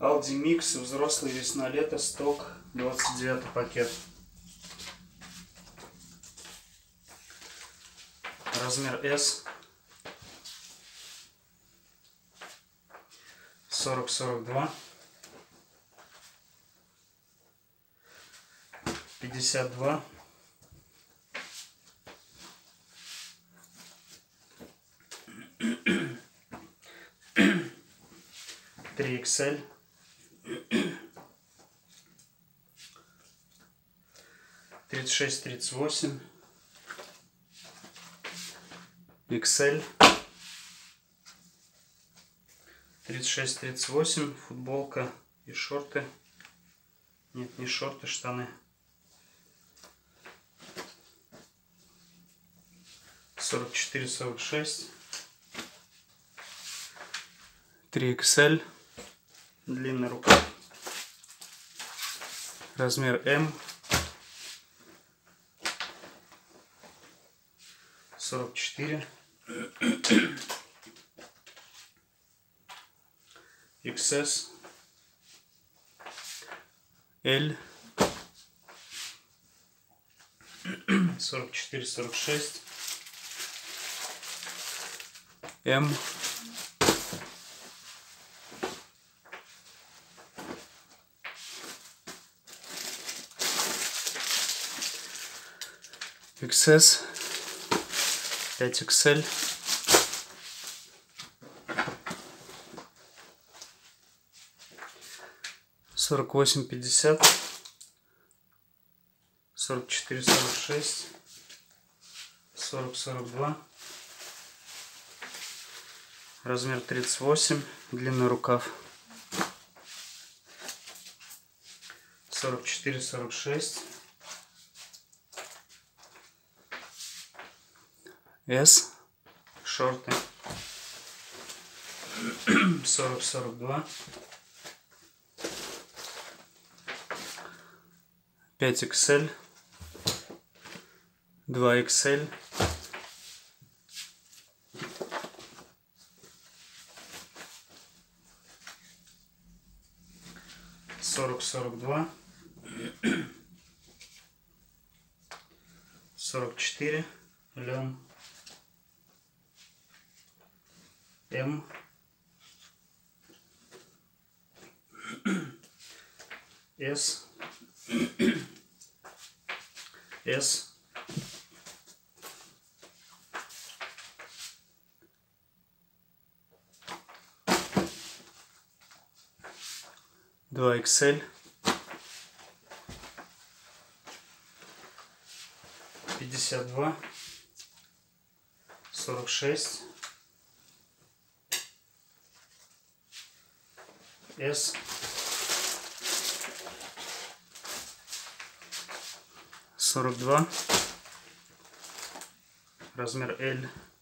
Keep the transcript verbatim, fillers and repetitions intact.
Aldi Mix, взрослый, весна-лето, сток, двадцать девятый пакет. Размер S. сорок сорок два. пятьдесят два. три икс эль. тридцать шесть тридцать восемь. икс эль. тридцать шесть тридцать восемь. Футболка и шорты. Нет, не шорты, штаны. сорок четыре сорок шесть. три икс эль. Длинный рукав. Размер М. сорок четыре. икс эс. L. сорок четыре сорок шесть. М. икс эс. пять икс эль. сорок восемь пятьдесят. сорок четыре сорок шесть. сорок сорок два. Размер тридцать восемь. Длинный рукав. сорок четыре сорок шесть. S. Шорты. сорок сорок два. пять икс эль. два икс эль. сорок сорок два. сорок четыре. Лен. М. С. С. два икс эль. пятьдесят два. сорок шесть. S. сорок два. Размер L.